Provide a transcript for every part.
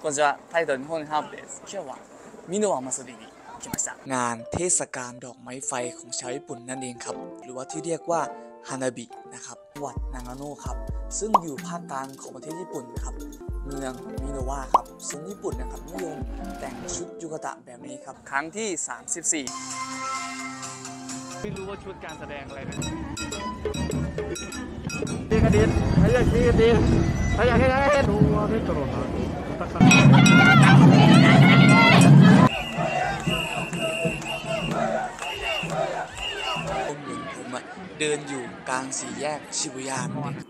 こんにちは、タイトル日本ハーブです。今日はミノワ祭りに来ました。งานเทศกาลดอกไม้ไฟของชาวญี่ปุ่นนั่นเองครับหรือว่าที่เรียกว่าฮานาบินะครับจังหวัดนางาโนะครับซึ่งอยู่ภาคกลางของประเทศญี่ปุ่นครับเมืองมิโนะวะครับซึ่งญี่ปุ่นนะครับนิยมแต่งชุดยูกะตะแบบนี้ครับครั้งที่34ไม่รู้ว่าชุดการแสดงอะไรนะดีกระดิ่งให้อยากดีกระดิ่งให้อยากให้ได้ตัวไม่ตรงนะผมเดินอยู่กลางสี่แยกชิบุย่า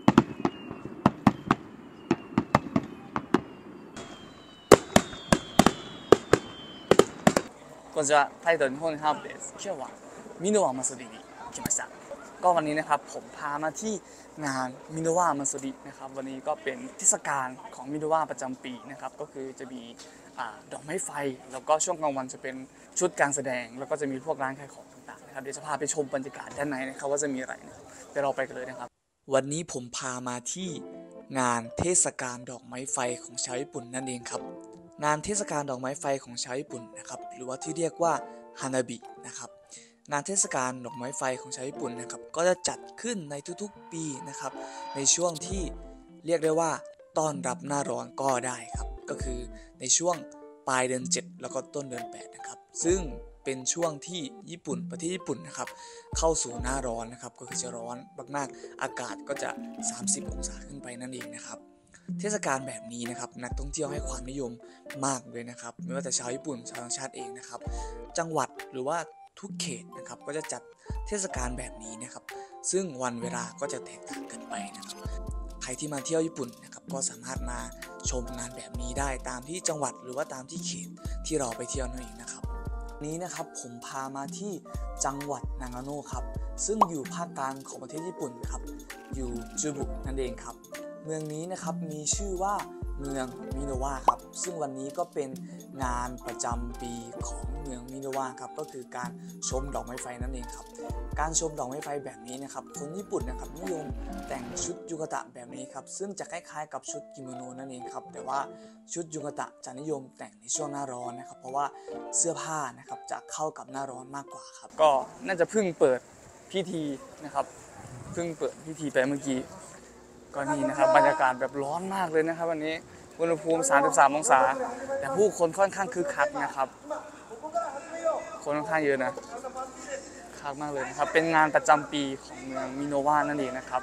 こんにちは、タイトル日本ハーブです。今日はミノワ祭りに来ました。ก็วันนี้นะครับผมพามาที่งานมิโนะวะมัสรินะครับวันนี้ก็เป็นเทศกาลของมิโนะวะประจำปีนะครับก็คือจะมีดอกไม้ไฟแล้วก็ช่วงกลางวันจะเป็นชุดการแสดงแล้วก็จะมีพวกร้านขายของต่างๆนะครับเดี๋ยวจะพาไปชมบรรยากาศด้านในนะครับว่าจะมีอะไรนะครับเดี๋ยวเราไปกันเลยนะครับวันนี้ผมพามาที่งานเทศกาลดอกไม้ไฟของชาวญี่ปุ่นนั่นเองครับงานเทศกาลดอกไม้ไฟของชาวญี่ปุ่นนะครับหรือว่าที่เรียกว่าฮานาบินะครับงานเทศกาลดอกไม้ไฟของชาวญี่ปุ่นนะครับก็จะจัดขึ้นในทุกๆปีนะครับในช่วงที่เรียกได้ว่าต้อนรับหน้าร้อนก็ได้ครับก็คือในช่วงปลายเดือน7แล้วก็ต้นเดือน8นะครับซึ่งเป็นช่วงที่ญี่ปุ่นประเทศญี่ปุ่นนะครับเข้าสู่หน้าร้อนนะครับก็คือจะร้อนมากๆอากาศก็จะ30องศาขึ้นไปนั่นเองนะครับเทศกาลแบบนี้นะครับนักท่องเที่ยวให้ความนิยมมากเลยนะครับไม่ว่าแต่ชาวญี่ปุ่นชาวต่างชาติเองนะครับจังหวัดหรือว่าทุกเขตนะครับก็จะจัดเทศกาลแบบนี้นะครับซึ่งวันเวลาก็จะแตกต่างกันไปนะครับใครที่มาเที่ยวญี่ปุ่นนะครับก็สามารถมาชมงานแบบนี้ได้ตามที่จังหวัดหรือว่าตามที่เขตที่เราไปเที่ยวนั่นเองนะครับนี้นะครับผมพามาที่จังหวัดนางาโนะครับซึ่งอยู่ภาคกลางของประเทศญี่ปุ่นครับอยู่จูบุนั่นเองครับเมืองนี้นะครับมีชื่อว่าเมืองมิโนะวะครับซึ่งวันนี้ก็เป็นงานประจำปีของเมืองมิโนะวะครับก็คือการชมดอกไม้ไฟนั่นเองครับการชมดอกไม้ไฟแบบนี้นะครับคนญี่ปุ่นนะครับนิยมแต่งชุดยูกะตะแบบนี้ครับซึ่งจะคล้ายๆกับชุดกิโมโนนั่นเองครับแต่ว่าชุดยูกะตะจะนิยมแต่งในช่วงหน้าร้อนนะครับเพราะว่าเสื้อผ้านะครับจะเข้ากับหน้าร้อนมากกว่าครับก็น่าจะเพิ่งเปิดพิธีนะครับเพิ่งเปิดพิธีไปเมื่อกี้ก็นี่นะครับบรรยากาศแบบร้อนมากเลยนะครับวันนี้อุณหภูมิ33องศาแต่ผู้คนค่อนข้างคึกคักนะครับคนค่อนข้างเยอะนะคักมากเลยนะครับเป็นงานประจำปีของเมืองมิโนะวะนั่นเองนะครับ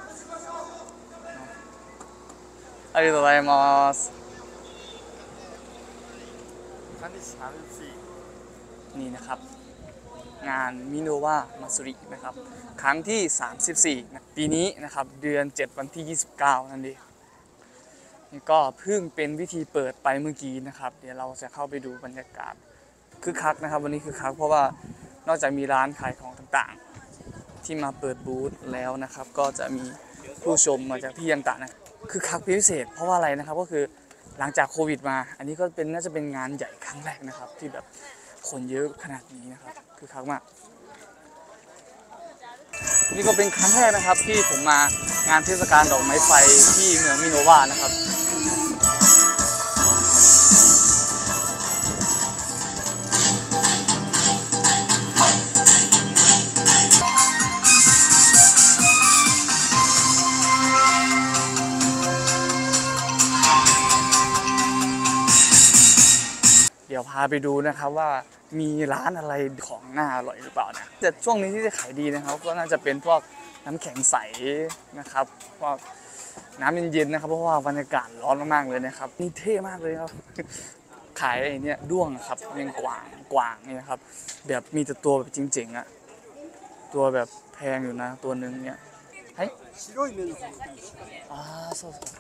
ありがとうございますนี่นะครับงานมิโนะวะมัสรินะครับครั้งที่34นะปีนี้นะครับเดือน7วันที่29นั่นเองนี่ก็เพิ่งเป็นวิธีเปิดไปเมื่อกี้นะครับเดี๋ยวเราจะเข้าไปดูบรรยากาศคึกคักนะครับวันนี้คึกคักเพราะว่านอกจากมีร้านขายของต่างๆที่มาเปิดบูธแล้วนะครับก็จะมีผู้ชมมาจากที่ต่างๆนะคึกคักพิเศษเพราะว่าอะไรนะครับก็คือหลังจากโควิดมาอันนี้ก็เป็นน่าจะเป็นงานใหญ่ครั้งแรกนะครับที่แบบคนเยอะขนาดนี้นะครับคึกคักมากนี่ก็เป็นครั้งแรกนะครับที่ผมมางานเทศกาลดอกไม้ไฟที่เมืองมิโนะวะนะครับเดี๋ยวพาไปดูนะครับว่ามีร้านอะไรของน่าอร่อยหรือเปล่านะแต่ช่วงนี้ที่จะขายดีนะครับก็น่าจะเป็นพวกน้ำแข็งใสนะครับพวกน้ำเย็นๆนะครับเพราะว่าบรรยากาศร้อนมากๆเลยนะครับนี่เท่มากเลยครับขายไอ้นี่ด้วงครับยังกวางนี่นะครับแบบมีแต่ตัวแบบจริงๆอะตัวแบบแพงอยู่นะตัวนึงเนี่ยเฮ้ยそうそう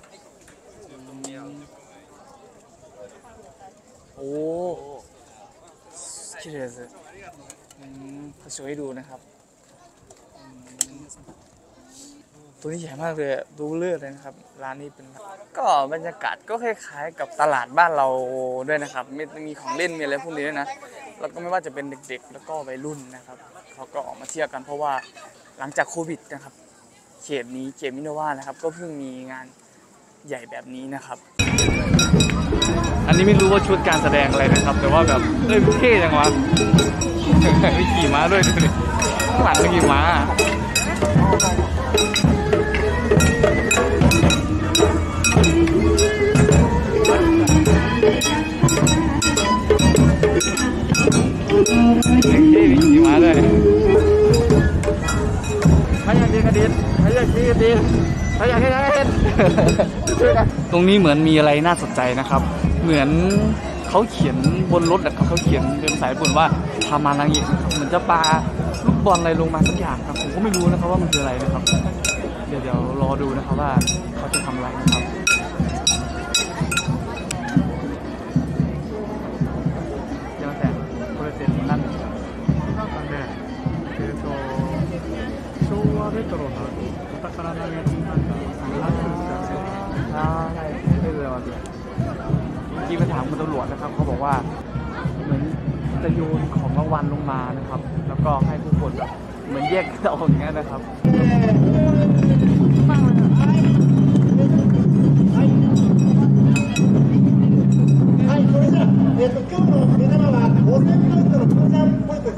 โอ้綺麗ですเขาโชว์ให้ดูนะครับตัวนี้ใหญ่มากเลยดูเลือดเลยนะครับร้านนี้เป็นก็บรรยากาศก็คล้ายๆกับตลาดบ้านเราด้วยนะครับมีของเล่นมีอะไรพวกนี้ด้วยนะแล้วก็ไม่ว่าจะเป็นเด็กๆแล้วก็วัยรุ่นนะครับเขาก็ออกมาเที่ยวกันเพราะว่าหลังจากโควิดนะครับเขตมิโนะวะนะครับก็เพิ่งมีงานใหญ่แบบนี้นะครับอันนี้นี้ไม่รู้ว่าชุดการแสดงอะไรนะครับแต่ว่าแบบเท่จังวะมีขี่ม้าด้วยดูดิข้างหลังมีขี่ม้าเท่มีขี่ม้าด้วยพยายามดีกระดิ่งพยายามดีกระดิ่งพยายามให้ได้ตรงนี้เหมือนมีอะไรน่าสนใจนะครับเหมือนเขาเขียนบนรถนะครับเขาเขียนเป็นสายปุ่นว่าพามานางเอกนะครับเหมือนจะปาลูกบอลอะไรลงมาสักอย่างครับผมก็ไม่รู้นะครับว่ามันคืออะไรนะครับเดี๋ยวรอดูนะครับว่าเขาจะทำอะไรนะครับยังแต่โปรเจกต์นั่นなんかね昭和レトロなお宝のやつなんかラッキーですよねใช่ไม่เลยวันเดียวเมื่อกี้ไปถามคุณตำรวจนะครับเขาบอกว่าเหมือนจะโยนของรางวัลลงมานะครับแล้วก็ให้ผู้คนแบบเหมือนแยกกันออกอย่างเงี้ยนะครับ今日の目玉は5000ポイントのプロチャージポイントです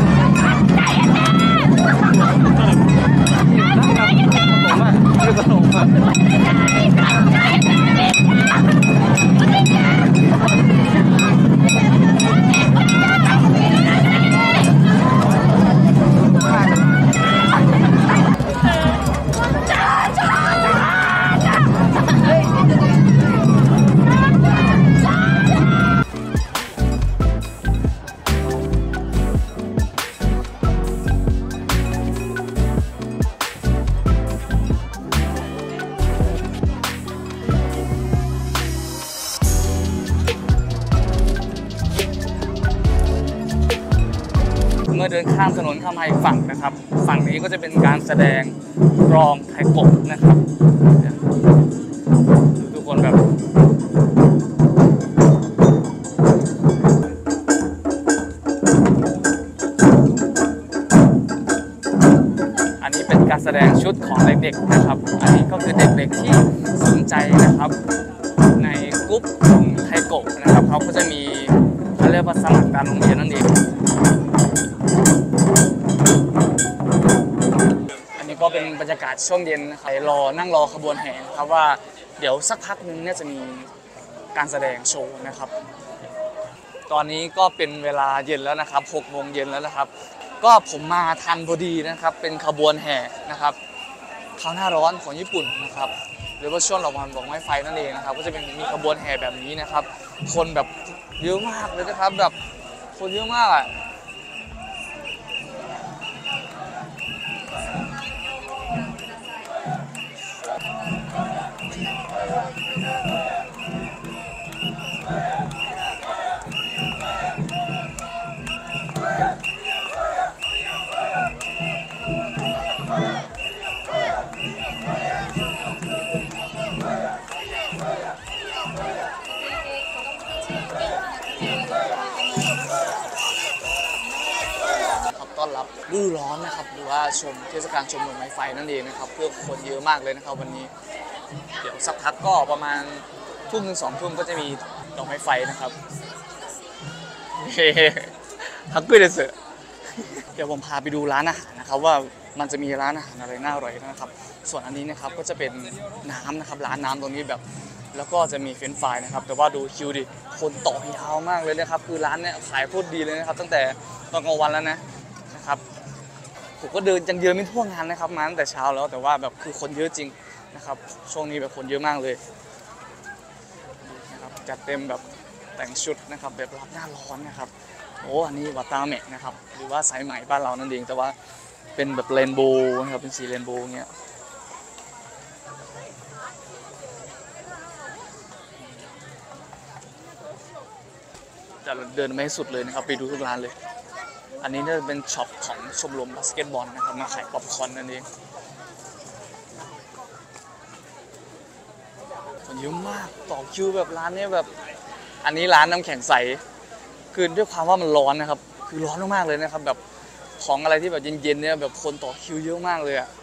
เมื่อเดินข้ามถนนข้ามมาอีกฝั่งนะครับฝั่งนี้ก็จะเป็นการแสดงกลองไทยกบนะครับทุกคนแบบอันนี้เป็นการแสดงชุดของเด็กๆนะครับอันนี้ก็คือเด็กๆที่สนใจนะครับในกลุ่มของไทยกบนะครับเขาก็จะมีเขาเรียกว่าสมัครการโรงเรียนนั่นเองก็เป็นบรรยากาศช่วงเย็นนะครับนั่งรอขบวนแห่ครับว่าเดี๋ยวสักพักนึงเนี่ยจะมีการแสดงโชว์นะครับตอนนี้ก็เป็นเวลาเย็นแล้วนะครับ6 โมงเย็นแล้วนะครับก็ผมมาทันพอดีนะครับเป็นขบวนแห่นะครับเข้าหน้าร้อนของญี่ปุ่นนะครับหรือว่าช่วงดอกไม้ไฟนั่นเองนะครับก็จะเป็นมีขบวนแห่แบบนี้นะครับคนแบบเยอะมากเลยนะครับแบบคนเยอะมากอ่ะต้อนรับฤดูร้อนนะครับหรือว่าชมเทศกาลชมดอกไม้ไฟนั่นเองนะครับเพื่อคนเยอะมากเลยนะครับวันนี้เดี๋ยวสักพักก็ประมาณทุ่มถึง2 ทุ่มก็จะมีดอกไม้ไฟนะครับฮักกุ้ยเดสเดี๋ยวผมพาไปดูร้านอาหารนะครับว่ามันจะมีร้านอาหารอะไรน่าอร่อยนะครับส่วนอันนี้นะครับก็จะเป็นน้ำนะครับร้านน้ำตรงนี้แบบแล้วก็จะมีเฟรนช์ฟรายนะครับแต่ว่าดูคิวดิคนต่อยาวมากเลยนะครับคือร้านเนี้ยขายโคตรดีเลยนะครับตั้งแต่ตอนกลางวันแล้วนะครับผมก็ยังเดินไม่ทั่วงานนะครับมาตั้งแต่เช้าแล้วแต่ว่าแบบคือคนเยอะจริงนะครับช่วงนี้แบบคนเยอะมากเลยนะครับจัดเต็มแบบแต่งชุดนะครับแบบรับหน้าร้อนนะครับโอ้อันนี้วัตตาเมะนะครับหรือว่าสายไหมบ้านเรานั่นเองแต่ว่าเป็นแบบเรนโบว์นะครับเป็นสีเรนโบว์เงี้ยจะเดินไม่ให้สุดเลยนะครับไปดูทุกร้านเลยอันนี้จะเป็นช็อปของชมรมบาสเกตบอลนะครับมาขายป๊อปคอร์นนั่นเองคนเยอะมากต่อคิวแบบร้านนี้แบบอันนี้ร้านน้ำแข็งใสคือด้วยความว่ามันร้อนนะครับคือร้อนมากๆเลยนะครับแบบของอะไรที่แบบเย็นๆเนี่ยแบบคนต่อคิวเยอะมากเลยอ่ะ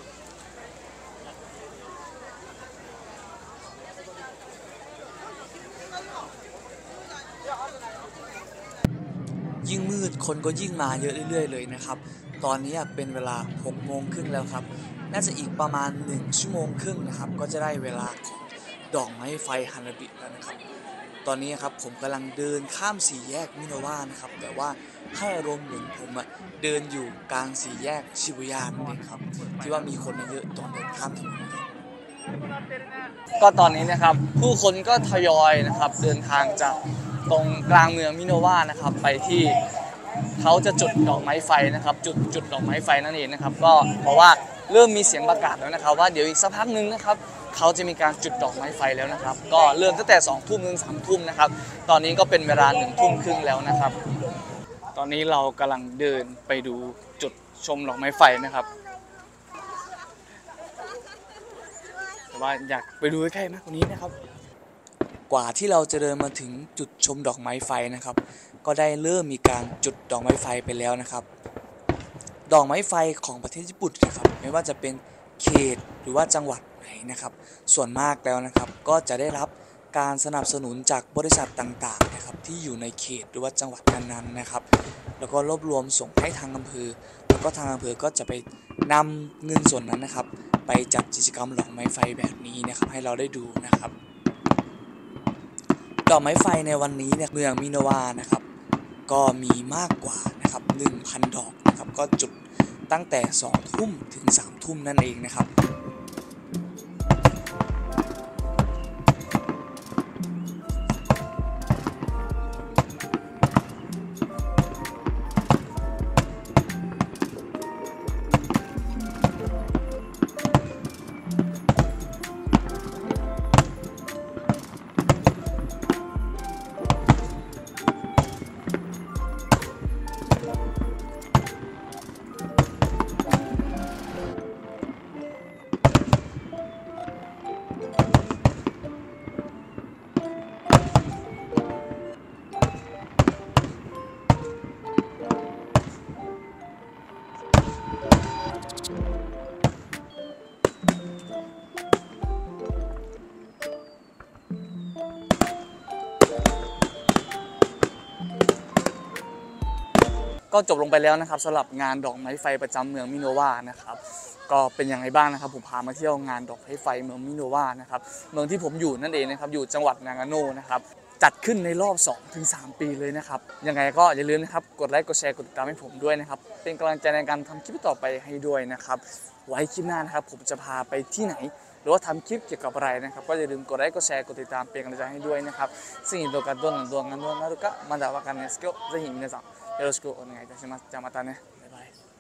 ยิ่งมืดคนก็ยิ่งมาเยอะเรื่อยๆเลยนะครับตอนนี้เป็นเวลา6 โมงครึ่งแล้วครับน่าจะอีกประมาณ1 ชั่วโมงครึ่งนะครับก็จะได้เวลาของดอกไม้ไฟฮานาบิแล้วนะครับตอนนี้ครับผมกำลังเดินข้ามสี่แยกมิโนวะนะครับแต่ว่าให้อารมณ์เหมือนผมเดินอยู่กลางสี่แยกชิบุย่านั่นเองครับที่ว่ามีคนเยอะตอนเดินข้ามถนนนะครับก็ตอนนี้นะครับผู้คนก็ทยอยนะครับเดินทางจากตรงกลางเมืองมิโนวะนะครับไปที่เขาจะจุดดอกไม้ไฟนะครับจุดดอกไม้ไฟนั่นเองนะครับก็เพราะว่าเริ่มมีเสียงประกาศแล้วนะครับว่าเดี๋ยวอีกสักพักนึงนะครับเขาจะมีการจุดดอกไม้ไฟแล้วนะครับก็เริ่มตั้งแต่2 ทุ่มถึง3 ทุ่มนะครับตอนนี้ก็เป็นเวลา1 ทุ่มครึ่งแล้วนะครับตอนนี้เรากำลังเดินไปดูจุดชมดอกไม้ไฟนะครับแต่ว่าอยากไปดูใกล้ๆมากกว่านี้นะครับกว่าที่เราจะเดินมาถึงจุดชมดอกไม้ไฟนะครับก็ได้เริ่มมีการจุดดอกไม้ไฟไปแล้วนะครับดอกไม้ไฟของประเทศญี่ปุ่นนะครับไม่ว่าจะเป็นเขตหรือว่าจังหวัดไหนนะครับส่วนมากแล้วนะครับก็จะได้รับการสนับสนุนจากบริษัทต่างๆนะครับที่อยู่ในเขตหรือว่าจังหวัดนั้นๆนะครับแล้วก็รวบรวมส่งให้ทางอำเภอแล้วก็ทางอำเภอก็จะไปนำเงินส่วนนั้นนะครับไปจัดกิจกรรมดอกไม้ไฟแบบนี้นะครับให้เราได้ดูนะครับดอกไม้ไฟในวันนี้เนี่ยเมืองมิโนะวะนะครับก็มีมากกว่านะครับ 1,000 ดอกนะครับก็จุดตั้งแต่2 ทุ่มถึง3 ทุ่มนั่นเองนะครับก็จบลงไปแล้วนะครับสำหรับงานดอกไม้ไฟประจำเมืองมิโนะวะนะครับก็เป็นยังไงบ้างนะครับผมพามาเที่ยวงานดอกไม้ไฟเมืองมิโนะวะนะครับเมืองที่ผมอยู่นั่นเองนะครับอยู่จังหวัดนางาโนะนะครับจัดขึ้นในรอบ 2-3 ปีเลยนะครับยังไงก็อย่าลืมนะครับกดไลค์กดแชร์กดติดตามให้ผมด้วยนะครับเป็นกำลังใจในการทำคลิปต่อไปให้ด้วยนะครับไว้คลิปหน้านะครับผมจะพาไปที่ไหนหรือว่าทำคลิปเกี่ยวกับอะไรนะครับก็อย่าลืมกดไลค์กดแชร์กดติดตามเป็นกำลังใจให้ด้วยนะครับสิ่ง動画どんな動画になるかまだわかんないですけどぜひ皆さんよろしくお願いいたします。じゃあまたね。バイバイ。